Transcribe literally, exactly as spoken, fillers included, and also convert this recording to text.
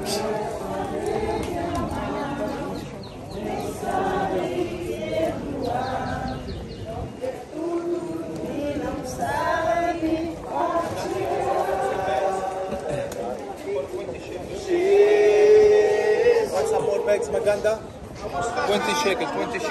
What's some more bags, Maganda? twenty shekels, twenty shekels.